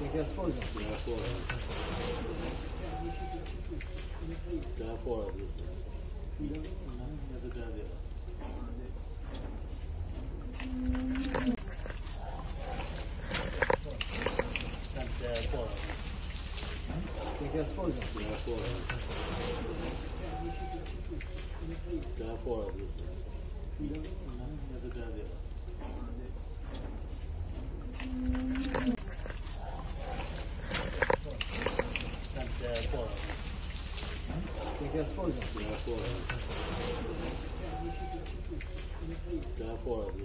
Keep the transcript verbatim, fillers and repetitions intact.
Che ascolta? Tira fuori. Tira fuori. Che ascolta? Tira fuori. Tira fuori. Che ascolta? Tira fuori. Tira fuori.